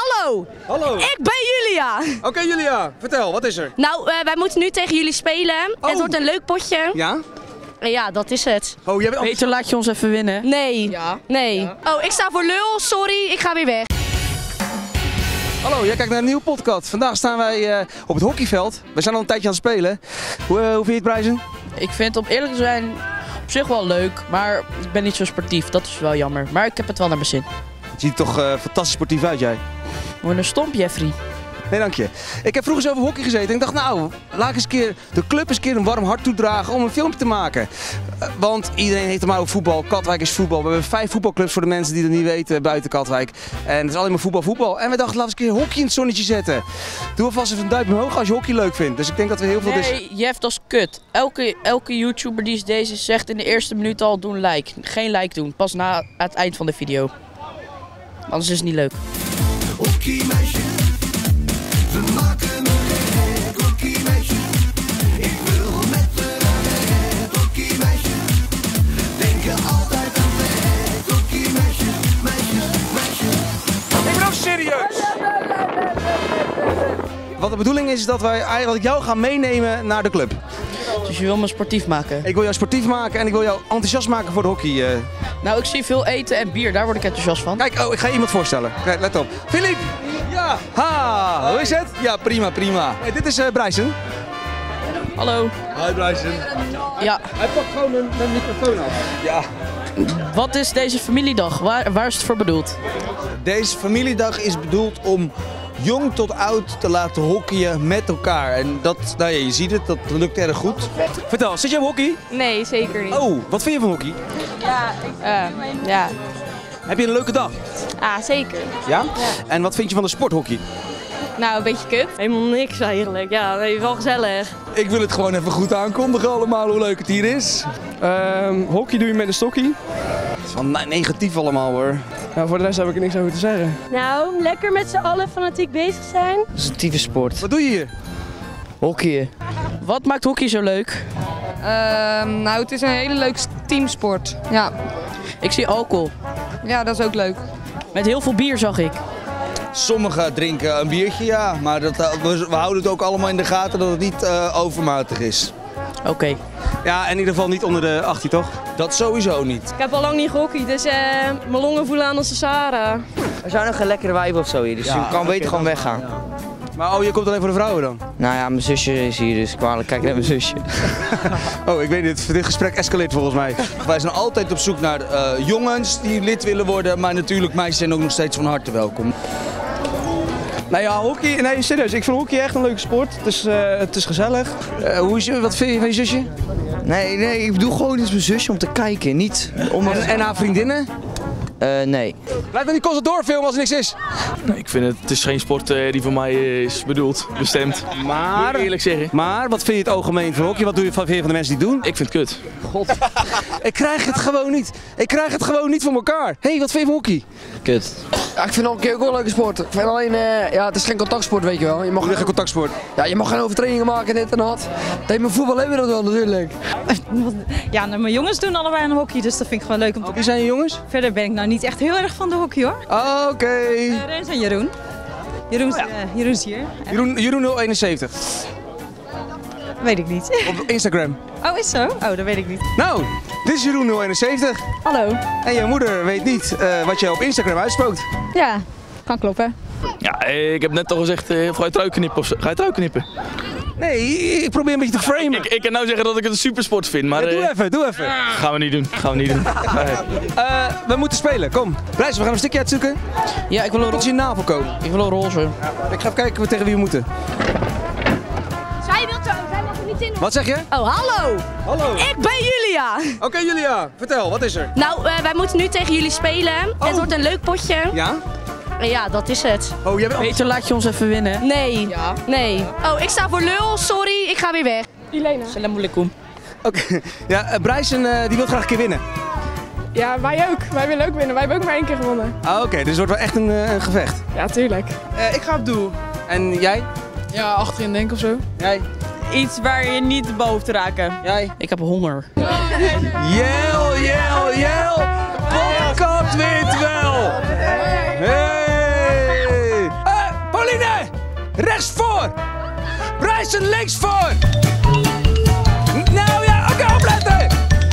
Hallo! Hallo! Ik ben Julia! Oké, Julia, vertel, wat is er? Nou, wij moeten nu tegen jullie spelen. Oh. Het wordt een leuk potje. Ja? En ja, dat is het. Oh, jij bent... Peter, laat je ons even winnen? Nee. Ja. Nee. Ja. Oh, ik sta voor lul. Sorry, ik ga weer weg. Hallo, jij kijkt naar een nieuwe podcast. Vandaag staan wij op het hockeyveld. We zijn al een tijdje aan het spelen. Hoe vind je het, Bryson? Ik vind het om eerlijk te zijn op zich wel leuk, maar ik ben niet zo sportief. Dat is wel jammer. Maar ik heb het wel naar mijn zin. Het ziet er toch fantastisch sportief uit, jij? Word een stomp, Jeffrey. Nee, dank je. Ik heb vroeger eens over hockey gezeten en ik dacht, nou, laat ik eens de club eens een keer een warm hart toedragen om een filmpje te maken. Want iedereen heeft het maar over voetbal. Katwijk is voetbal. We hebben 5 voetbalclubs voor de mensen die het niet weten buiten Katwijk. En het is alleen maar voetbal. En we dachten, laten we eens een keer hockey in het zonnetje zetten. Doe alvast even een duimpje omhoog als je hockey leuk vindt. Dus ik denk dat we heel veel... Nee, Jeff, dat is kut. Elke YouTuber die deze zegt in de eerste minuut al doen like. Geen like doen, pas na het eind van de video. Anders is het niet leuk. Hockeymeisje, we maken me gek, hockeymeisje. Ik wil met de raket, hockeymeisje. Denk je altijd aan weg, hockeymeisje, meisje, meisje. Ik ben ook serieus! Wat de bedoeling is dat wij eigenlijk jou gaan meenemen naar de club. Dus je wil me sportief maken? Ik wil jou sportief maken en ik wil jou enthousiast maken voor de hockey. Nou, ik zie veel eten en bier, daar word ik enthousiast van. Kijk, ik ga je iemand voorstellen. Kijk, let op. Filip! Ja! Ha! Hoe is het? Ja, prima, prima. Hey, dit is Bryson. Hallo. Hi Bryson. Ja, Hij pakt gewoon een microfoon af. Ja, wat is deze familiedag? Waar is het voor bedoeld? deze familiedag is bedoeld om jong tot oud te laten hockeyen met elkaar. En dat, nou ja, je ziet het, dat lukt erg goed. Vertel, zit jij op hockey? Nee, zeker niet. Oh, wat vind je van hockey? Ja. Heb je een leuke dag? Ah, zeker. Ja? En wat vind je van de sporthockey? Nou, een beetje kut. Helemaal niks eigenlijk. Ja, nee, wel gezellig. Ik wil het gewoon even goed aankondigen allemaal, hoe leuk het hier is. Hockey doe je met een stokkie. Het is wel negatief allemaal hoor. Nou, voor de rest heb ik er niks over te zeggen. Nou, lekker met z'n allen fanatiek bezig zijn. Het is een type sport. Wat doe je hier? Hockeyen. Wat maakt hockey zo leuk? Nou, het is een hele leuke teamsport. Ja. Ik zie alcohol. Ja, dat is ook leuk. Met heel veel bier zag ik. Sommigen drinken een biertje, ja, maar we houden het ook allemaal in de gaten dat het niet overmatig is. Oké. Ja, in ieder geval niet onder de 18 toch? Dat sowieso niet. Ik heb al lang niet gehockeyd, dus mijn longen voelen aan als de Sahara. Er zijn nog geen lekkere wijven of zo hier, dus je kan beter gewoon weggaan. Maar oh, je komt alleen voor de vrouwen dan? Nou ja, mijn zusje is hier, dus kwalijk kijk naar mijn zusje. Oh, ik weet niet. Dit gesprek escaleert volgens mij. Wij zijn altijd op zoek naar jongens die lid willen worden, maar natuurlijk meisjes zijn ook nog steeds van harte welkom. Nou ja, hockey, nee serieus, ik vind hockey echt een leuke sport. Het is gezellig. Wat vind je van je zusje? Nee, ik bedoel gewoon eens mijn zusje om te kijken, niet om... En haar vriendinnen? Nee. Blijf dan die constant doorfilmen als er niks is. Nee, ik vind het is geen sport die voor mij is bedoeld, bestemd. Maar, Moet ik eerlijk zeggen. Maar, wat vind je het algemeen van hockey? Wat doe je van de mensen die het doen? Ik vind het kut. God. Ik krijg het gewoon niet. Ik krijg het gewoon niet voor elkaar. Hé, wat vind je van hockey? Kut. Ja, ik vind hockey ook wel een leuke sport. Ik vind alleen, ja, het is geen contactsport, weet je wel. Je mag geen contactsport. Ja, je mag geen overtredingen maken, dit en dat. Dat met voetbal hebben we dat wel natuurlijk. Ja, nou, mijn jongens doen allebei aan hockey, dus dat vind ik gewoon leuk om te... Wie zijn je jongens? Verder ben ik nou niet echt heel erg van de hockey hoor. Oké. Rens en Jeroen. Jeroen is hier. Jeroen 071. Weet ik niet. Op Instagram. Oh, is zo? Oh, dat weet ik niet. Nou, dit is Jeroen 071. Hallo. En jouw moeder weet niet wat je op Instagram uitspookt. Ja, kan kloppen. Ja, ik heb net al gezegd, ga je trui knippen of zo? Ga je trui knippen? Nee, ik probeer een beetje te framen. Ik kan nou zeggen dat ik het een supersport vind, maar... Ja, doe even. Gaan we niet doen, Nee. We moeten spelen, kom. Bryson, we gaan een stukje uitzoeken. Ja, ik wil een Tot je navel komen. Ik wil een roze. Ik ga even kijken tegen wie we moeten. Zij wil er niet in. Wat zeg je? Oh, hallo! Hallo. Ik ben Julia! Oké, Julia, vertel, wat is er? Nou, wij moeten nu tegen jullie spelen. Het wordt een leuk potje. Ja? En ja, dat is het. Oh, jij bent... Peter, laat je ons even winnen? Nee. Ja. Nee. Oh, ik sta voor lul. Sorry, ik ga weer weg. Ilena. Salam alaikum. Oké. Ja, Bryson die wil graag een keer winnen. Ja, wij ook. Wij willen ook winnen. Wij hebben ook maar 1 keer gewonnen. Oké, dus het wordt wel echt een gevecht. Ja, tuurlijk. Ik ga op doel. En jij? Ja, achterin denk ik of zo. Jij? Iets waar je niet boven te raken. Jij? Ik heb honger. Jel! Podcast wint wel! Hey! rechts voor! Bryson links voor! Nou ja, oké, opletten!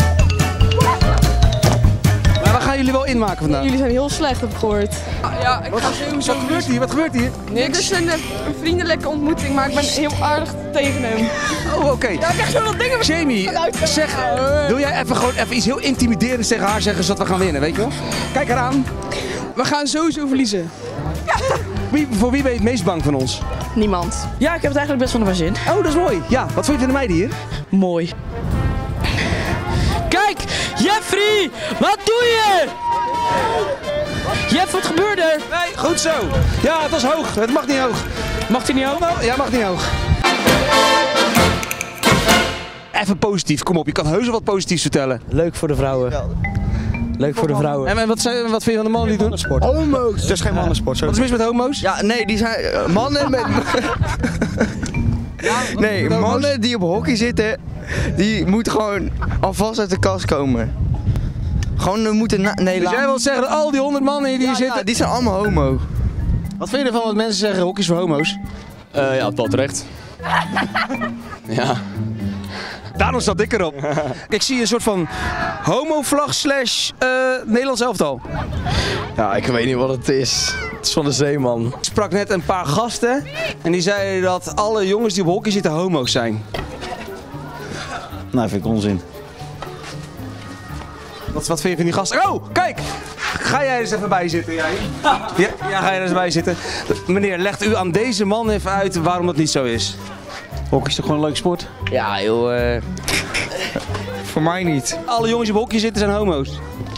Maar we gaan jullie wel inmaken vandaag. Jullie zijn heel slecht, heb ik gehoord. Ja, ik ga sowieso. Wat gebeurt hier? Wat gebeurt hier? Dit is een vriendelijke ontmoeting, maar ik ben heel aardig tegen hem. Oh, oké. Ja, ik krijg zo wat dingen. Jamie, zeg, wil jij even iets heel intimiderends tegen haar zeggen zodat we gaan winnen, weet je wel? Kijk eraan. We gaan sowieso verliezen. Voor wie ben je het meest bang van ons? Niemand. Ja, ik heb het eigenlijk best wel naar mijn zin. Oh, dat is mooi. Ja, wat vond je van de meiden hier? Mooi. Kijk, Jeffrey, wat doe je? Jeff, wat gebeurde er? Nee, goed zo. Ja, het was hoog. Het mag niet hoog. Mag hij niet hoog? Ja, mag niet hoog. Even positief, kom op. Je kan heus wel wat positiefs vertellen. Leuk voor de vrouwen. Leuk voor de vrouwen. En wat vind je van de mannen die doen? Sport. Homo's. Dat is geen mannensport. Wat is mis met homo's? Ja, nee, die zijn mannen met... Nee, mannen die op hockey zitten, die moeten gewoon alvast uit de kast komen. Gewoon, we moeten... Nee, dus jij wilt zeggen dat al die 100 mannen die hier zitten... Ja, die zijn allemaal homo. Wat vind je ervan wat mensen zeggen, hockey is voor homo's? Ja, dat terecht. Ja. Daarom zat ik erop. Ik zie een soort van homo-vlag / Nederlands elftal. Ja, ik weet niet wat het is. Het is van de Zeeman. Ik sprak net een paar gasten en die zeiden dat alle jongens die op hockey zitten homo's zijn. Nou, vind ik onzin. Wat vind je van die gasten? Oh, kijk! Ga jij er eens even bij zitten, jij? Ja, ga jij er eens bij zitten. Meneer, legt u aan deze man even uit waarom dat niet zo is. Hockey is toch gewoon een leuke sport? Ja, joh. Voor mij niet. Alle jongens die op hockey zitten zijn homo's.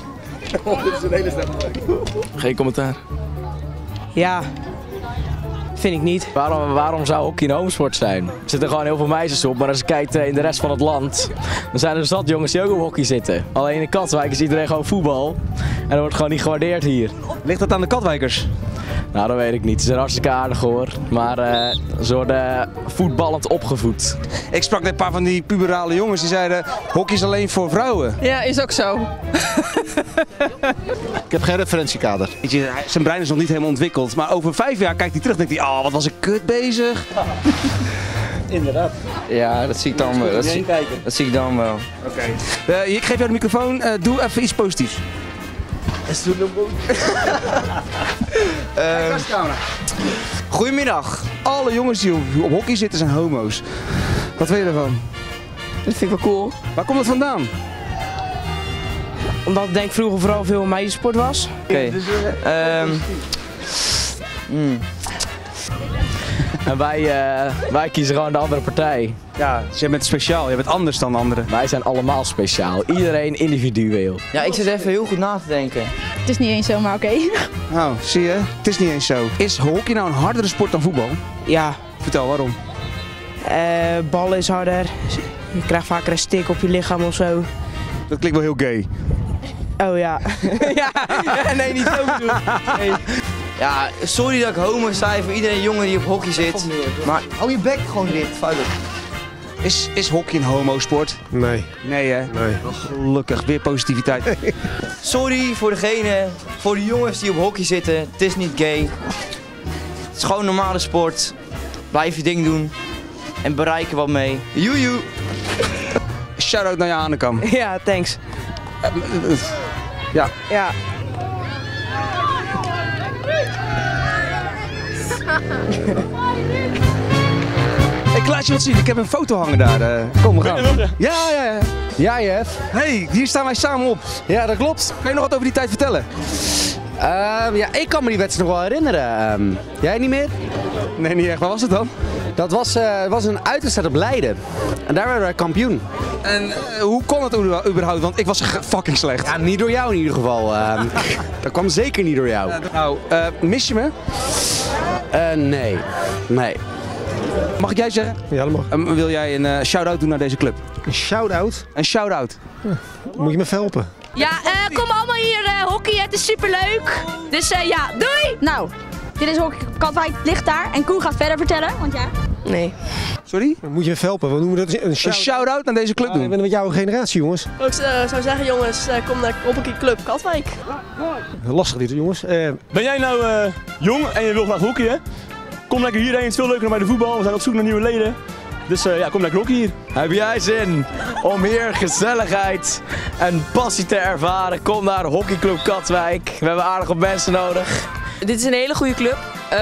Geen commentaar. Ja, vind ik niet. Waarom zou hockey een homosport zijn? Er zitten gewoon heel veel meisjes op, maar als je kijkt in de rest van het land, dan zijn er zat jongens die ook op hockey zitten. Alleen in Katwijk is iedereen gewoon voetbal en dat wordt gewoon niet gewaardeerd hier. Ligt dat aan de Katwijkers? Nou, dat weet ik niet. Ze zijn hartstikke aardig hoor, maar ze worden voetballend opgevoed. Ik sprak net een paar van die puberale jongens die zeiden, hockey is alleen voor vrouwen. Ja, is ook zo. Ik heb geen referentiekader. Weet je, zijn brein is nog niet helemaal ontwikkeld, maar over 5 jaar kijkt hij terug en denkt hij, oh wat was ik kut bezig. Inderdaad. Ja, dat zie ik dan wel. Dat zie ik dan wel. Oké. Ik geef jou de microfoon, doe even iets positiefs. Goedemiddag. Alle jongens die op hockey zitten zijn homo's. Wat vind je ervan? Dat vind ik wel cool. Waar komt dat vandaan? Omdat ik denk vroeger vooral veel meidensport was. Oké. En wij kiezen gewoon de andere partij. Ja, dus jij bent speciaal, jij bent anders dan anderen. Wij zijn allemaal speciaal, iedereen individueel. Ja, ik zit even heel goed na te denken. Het is niet eens zo, maar oké. Nou, zie je, het is niet eens zo. Is hockey nou een hardere sport dan voetbal? Ja, Vertel, waarom? ballen is harder. Je krijgt vaker een stik op je lichaam of zo. Dat klinkt wel heel gay. Oh ja. Ja, nee, niet zo bedoeld. Nee. Ja, sorry dat ik homo zei voor iedereen jongen die op hockey zit. Maar hou je bek gewoon dicht, vuilig. Is hockey een homosport? Nee. Nee hè? Nee. Gelukkig, weer positiviteit. Sorry voor voor de jongens die op hockey zitten. Het is niet gay. Het is gewoon een normale sport. Blijf je ding doen. En bereik er wat mee. Joejoe. Shout-out naar je Hanekam. Ja, thanks. Ja. Ja. Ik laat je wat zien, ik heb een foto hangen daar. Kom, we gaan. Ja. Ja, Jeff. Hey, hier staan wij samen op. Ja, dat klopt. Kan je nog wat over die tijd vertellen? Ja, ik kan me die wedstrijd nog wel herinneren. Jij niet meer? Nee, niet echt. Waar was het dan? Dat was een uitwedstrijd op Leiden. En daar werden wij kampioen. En hoe kon het überhaupt? Want ik was fucking slecht. Ja, niet door jou in ieder geval. Dat kwam zeker niet door jou. Nou, mis je me? Nee. Nee. Mag ik jij zeggen? Ja, dat mag. Wil jij een shout-out doen naar deze club? Een shout-out? Een shout-out. Moet je me even helpen? Ja, kom allemaal hier hockey, het is superleuk. Dus ja, doei! Nou, dit is hockey Katwijk, ligt daar. En Koen gaat verder vertellen, want ja. Nee. Sorry? Moet je me even helpen? Wat noemen we dat? Een shout-out naar deze club doen. Ik ben met jouw generatie, jongens. Ik zou zeggen, jongens, kom naar Hockey Club Katwijk. Lastig dit, jongens. Ben jij nou jong en je wilt graag hockeyen? kom lekker hierheen. Het is veel leuker dan bij de voetbal. We zijn op zoek naar nieuwe leden. Dus ja, kom lekker hockey hier. Heb jij zin om hier gezelligheid en passie te ervaren? Kom naar Hockeyclub Katwijk. We hebben aardig wat mensen nodig. Dit is een hele goede club.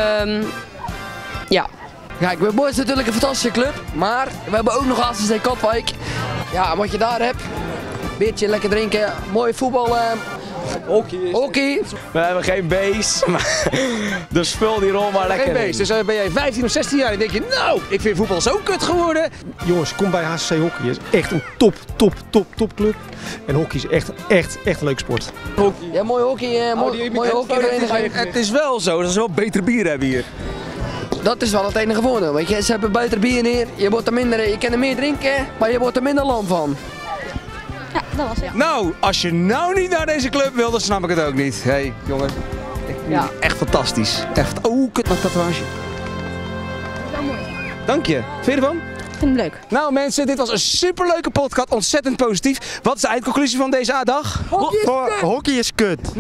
Ja. Kijk, bij Boys is natuurlijk een fantastische club, maar we hebben ook nog ACC Katwijk. Ja, wat je daar hebt, beetje lekker drinken, mooi voetbal, hockey. We hebben geen base, dus vul die rol maar lekker Geen base, dus ben jij 15 of 16 jaar en denk je, nou, ik vind voetbal zo kut geworden. Jongens, kom bij HCC Hockey. Het is echt een top club. En hockey is echt een leuke sport. Hockey. Ja, mooi hockey, mooi hockeyvereniging. Het is wel zo dat ze wel beter bier hebben hier. Dat is wel het enige voordeel, weet je. Ze hebben beter bier neer, je kan er meer drinken, maar je wordt er minder lam van. Ja, dat was het. Nou, als je nou niet naar deze club wil, dan snap ik het ook niet. Hé, hey, jongens. Ja. Echt fantastisch. Echt. Oh, kut, mijn tatoeage. Wel mooi. Dank je. Vind je ervan? Ik vind het leuk. Nou mensen, dit was een superleuke podcast. Ontzettend positief. Wat is de eindconclusie van deze dag? Hockey is kut.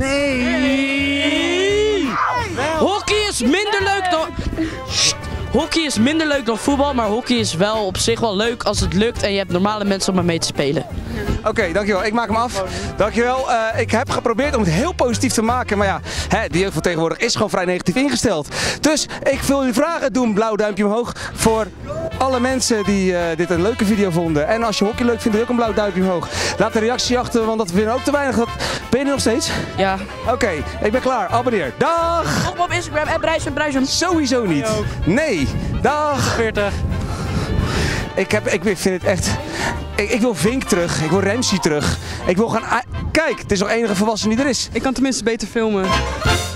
Nee. Hockey is minder leuk dan... Hockey is minder leuk dan voetbal, maar hockey is wel op zich wel leuk als het lukt en je hebt normale mensen om er mee te spelen. Oké, dankjewel. Ik maak hem af. Dankjewel. Ik heb geprobeerd om het heel positief te maken, maar ja, de jeugd van tegenwoordig is gewoon vrij negatief ingesteld. Dus ik wil jullie vragen, doe een blauw duimpje omhoog voor alle mensen die dit een leuke video vonden. En als je hockey leuk vindt, doe ook een blauw duimpje omhoog. Laat een reactie achter, want dat vinden we ook te weinig. Ben je er nog steeds? Ja. Oké, ik ben klaar. Abonneer. Dag! Volg me op Instagram, @Brijsum. Sowieso niet. Nee. Dag! 40. Ik vind het echt... Ik wil Vink terug. Ik wil Ramsey terug. Ik wil gaan... Kijk, het is nog enige volwassen die er is. Ik kan tenminste beter filmen.